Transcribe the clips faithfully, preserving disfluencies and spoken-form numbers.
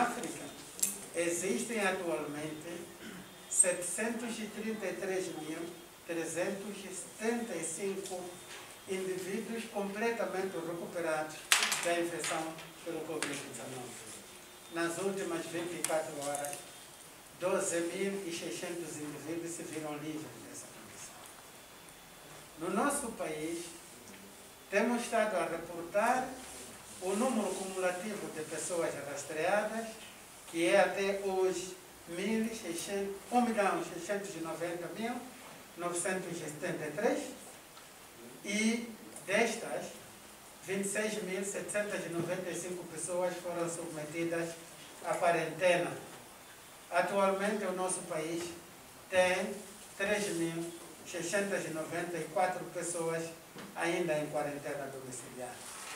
África, existem atualmente setecentos e trinta e três mil trezentos e setenta e cinco indivíduos completamente recuperados da infecção pelo Covid dezenove. Nas últimas vinte e quatro horas, doze mil e seiscentos indivíduos se viram livres dessa condição. No nosso país, temos estado a reportar o número cumulativo de pessoas rastreadas, que é até hoje um milhão seiscentos e noventa mil novecentos e setenta e três, e destas, vinte e seis mil setecentos e noventa e cinco pessoas foram submetidas à quarentena. Atualmente, o nosso país tem três mil seiscentos e noventa e quatro pessoas ainda em quarentena domiciliar.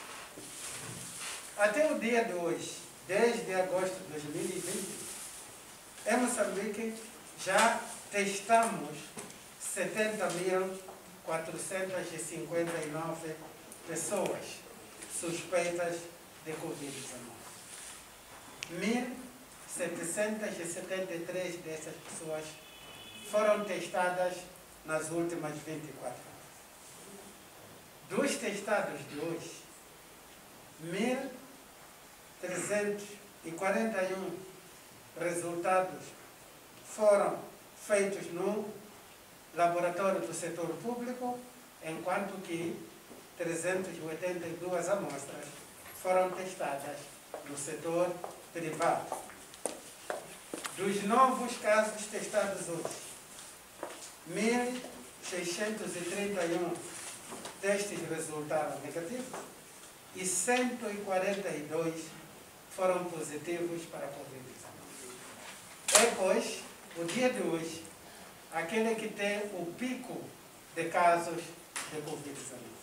Até o dia de hoje, dez de agosto de dois mil e vinte, em Moçambique já testamos setenta mil quatrocentos e cinquenta e nove pessoas suspeitas de Covid dezenove. mil setecentos e setenta e três dessas pessoas foram testadas nas últimas vinte e quatro horas. Dos testados de hoje, mil trezentos e quarenta e um resultados foram feitos no laboratório do setor público, enquanto que trezentas e oitenta e duas amostras foram testadas no setor privado. Dos novos casos testados hoje, mil seiscentos e trinta e um testes resultaram negativos e cento e quarenta e dois foram positivos para a Covid dezenove. É, pois, o dia de hoje, aquele que tem o pico de casos de Covid dezenove.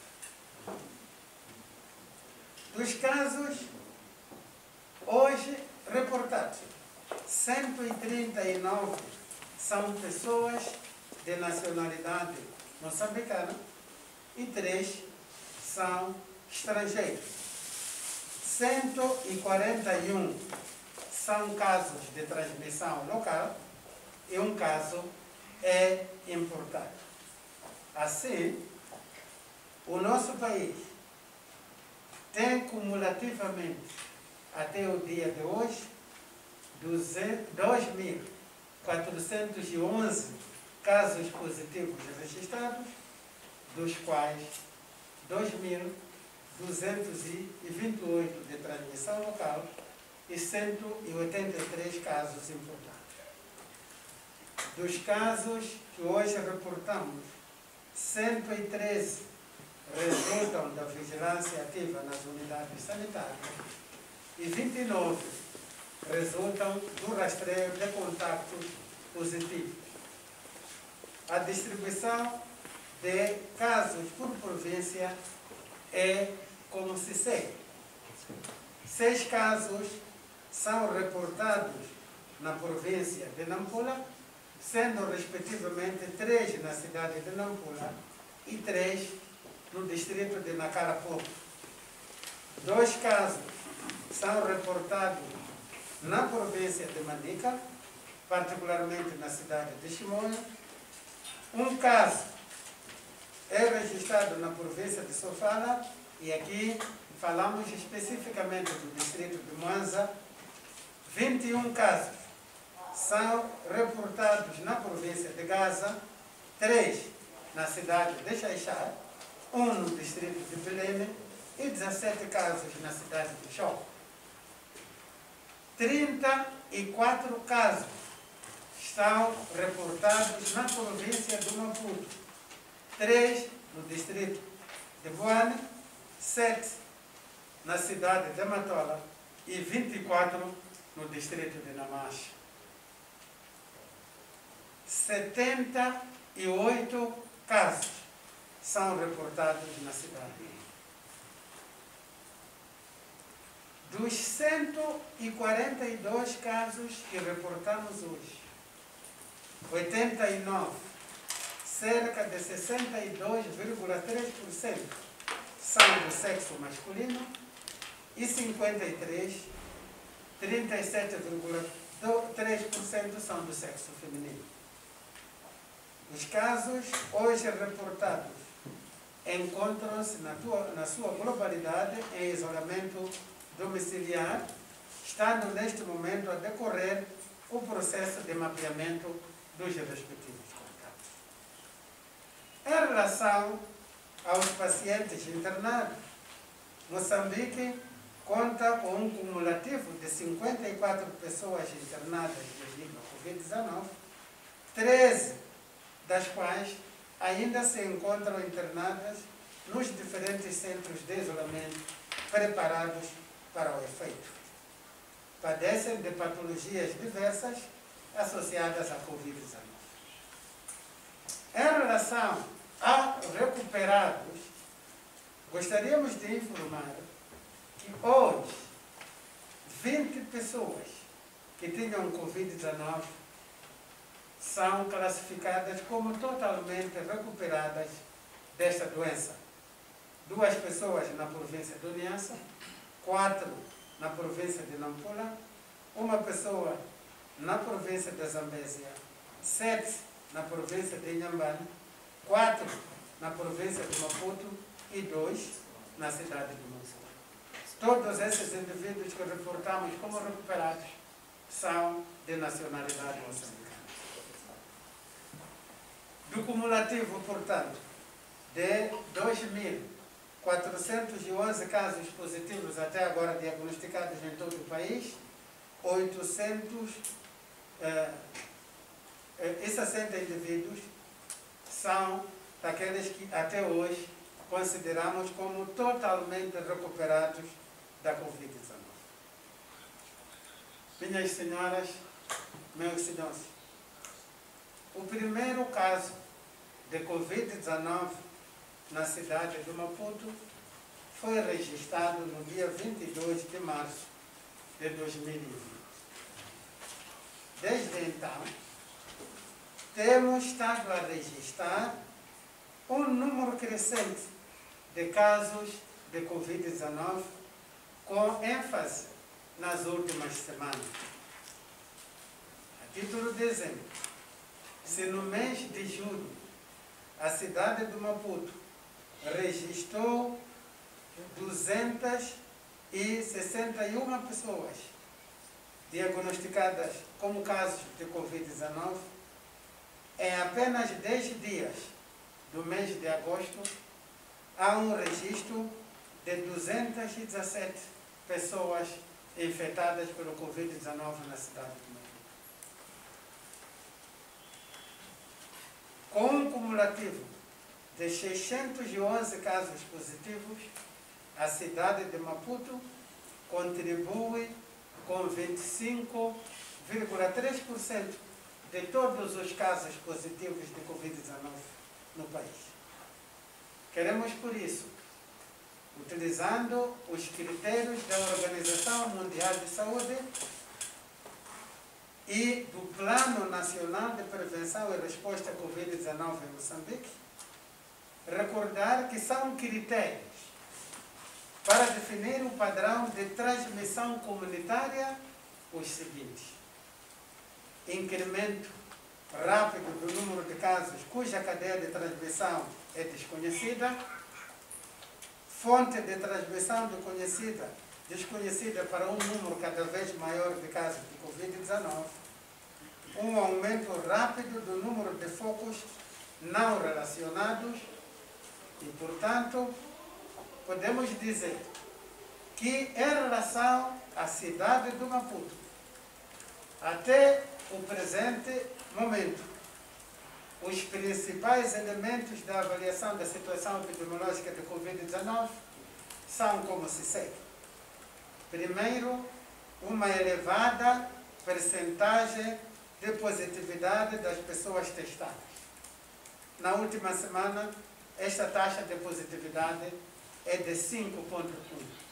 Dos casos hoje reportados, cento e trinta e nove são pessoas de nacionalidade moçambicana e três são estrangeiros. cento e quarenta e um são casos de transmissão local e um caso é importado. Assim, o nosso país tem cumulativamente, até o dia de hoje, dois mil quatrocentos e onze casos positivos registrados, dos quais dois mil duzentos e vinte e oito de transmissão local e cento e oitenta e três casos importados. Dos casos que hoje reportamos, cento e treze resultam da vigilância ativa nas unidades sanitárias e vinte e nove resultam do rastreio de contactos positivos. A distribuição de casos por província é como se segue. Seis casos são reportados na província de Nampula, sendo respectivamente três na cidade de Nampula e três no distrito de Nacarapu. Dois casos são reportados na província de Manica, particularmente na cidade de Chimoio. Um caso é registrado na província de Sofala, e aqui falamos especificamente do distrito de Mwanza. vinte e um casos são reportados na província de Gaza, três na cidade de Xaixá, um no distrito de Belém e dezessete casos na cidade de Chó. trinta e quatro casos estão reportados na província do Maputo, três no distrito de Buane, sete na cidade de Matola e vinte e quatro no distrito de Namacha. setenta e oito casos são reportados na cidade. Dos cento e quarenta e dois casos que reportamos hoje, oitenta e nove, cerca de sessenta e dois vírgula três por cento, são do sexo masculino e cinquenta e três trinta e sete vírgula três por cento são do sexo feminino. Os casos hoje reportados encontram-se na, na sua globalidade em isolamento domiciliar, estando neste momento a decorrer o processo de mapeamento dos respectivos contatos. Em relação aos pacientes internados, Moçambique conta com um cumulativo de cinquenta e quatro pessoas internadas devido à Covid dezenove, treze das quais ainda se encontram internadas nos diferentes centros de isolamento preparados para o efeito. Padecem de patologias diversas associadas à Covid dezenove. Em relação a recuperados, gostaríamos de informar que hoje vinte pessoas que tinham Covid dezenove são classificadas como totalmente recuperadas desta doença. Duas pessoas na província de Niassa, quatro na província de Nampula, uma pessoa na província de Zambésia, sete na província de Inhambane, quatro na província de Maputo e dois na cidade de Moçambique. Todos esses indivíduos que reportamos como recuperados são de nacionalidade moçambicana. Do cumulativo, portanto, de dois mil quatrocentos e onze casos positivos até agora diagnosticados em todo o país, oitocentos e sessenta indivíduos são daqueles que até hoje consideramos como totalmente recuperados da Covid dezenove. Minhas senhoras, meus senhores, o primeiro caso de Covid dezenove na cidade de Maputo foi registrado no dia vinte e dois de março de dois mil e vinte. Desde então, temos estado a registrar um número crescente de casos de Covid dezenove, com ênfase nas últimas semanas. A título de exemplo, se no mês de julho a cidade de Maputo registrou duzentas e sessenta e uma pessoas diagnosticadas como casos de Covid dezenove, em apenas dez dias do mês de agosto, há um registro de duzentas e dezessete pessoas infectadas pelo Covid dezenove na cidade de Maputo. Com um cumulativo de seiscentos e onze casos positivos, a cidade de Maputo contribui com vinte e cinco vírgula três por cento de todos os casos positivos de Covid dezenove no país. Queremos, por isso, utilizando os critérios da Organização Mundial de Saúde e do Plano Nacional de Prevenção e Resposta à Covid dezenove em Moçambique, recordar que são critérios para definir o padrão de transmissão comunitária os seguintes: incremento rápido do número de casos cuja cadeia de transmissão é desconhecida, fonte de transmissão desconhecida, desconhecida para um número cada vez maior de casos de Covid dezenove, um aumento rápido do número de focos não relacionados e, portanto, podemos dizer que, em relação à cidade do Maputo, até o presente momento, os principais elementos da avaliação da situação epidemiológica de Covid dezenove são como se segue. Primeiro, uma elevada percentagem de positividade das pessoas testadas. Na última semana, esta taxa de positividade é de cinco vírgula um.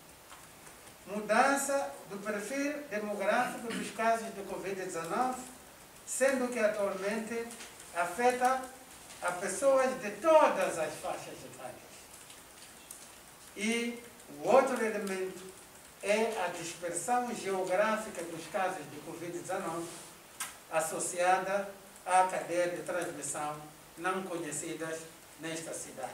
Mudança do perfil demográfico dos casos de Covid dezenove, sendo que atualmente afeta a pessoas de todas as faixas etárias. E o outro elemento é a dispersão geográfica dos casos de Covid dezenove associada à cadeia de transmissão não conhecidas nesta cidade.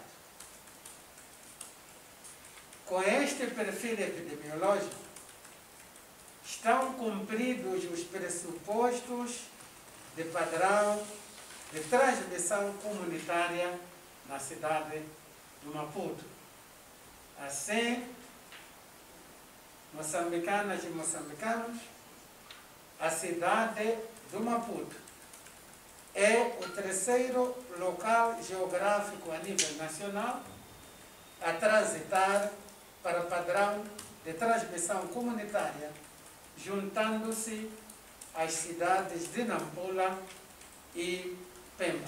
Com este perfil epidemiológico, estão cumpridos os pressupostos de padrão de transmissão comunitária na cidade de Maputo. Assim, moçambicanas e moçambicanos, a cidade de Maputo é o terceiro local geográfico a nível nacional a transitar para padrão de transmissão comunitária, juntando-se às cidades de Nampula e Pemba.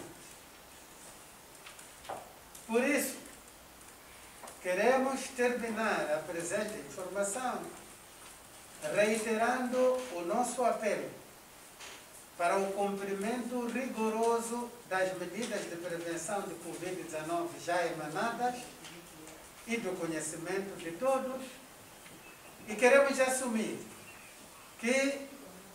Por isso, queremos terminar a presente informação reiterando o nosso apelo para o cumprimento rigoroso das medidas de prevenção de Covid dezenove já emanadas e do conhecimento de todos, e queremos assumir que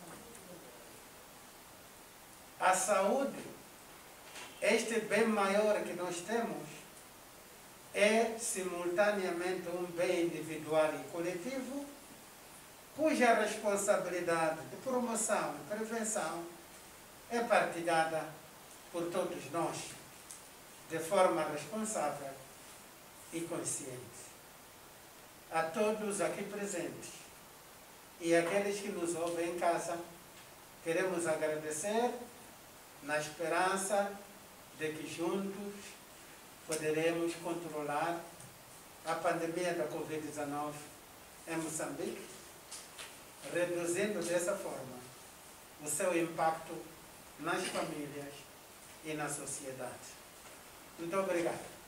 a saúde, este bem maior que nós temos, é simultaneamente um bem individual e coletivo, cuja responsabilidade de promoção e prevenção é partilhada por todos nós, de forma responsável e consciente. A todos aqui presentes e aqueles que nos ouvem em casa, queremos agradecer na esperança de que juntos poderemos controlar a pandemia da Covid dezenove em Moçambique, reduzindo dessa forma o seu impacto nas famílias e na sociedade. Muito obrigado.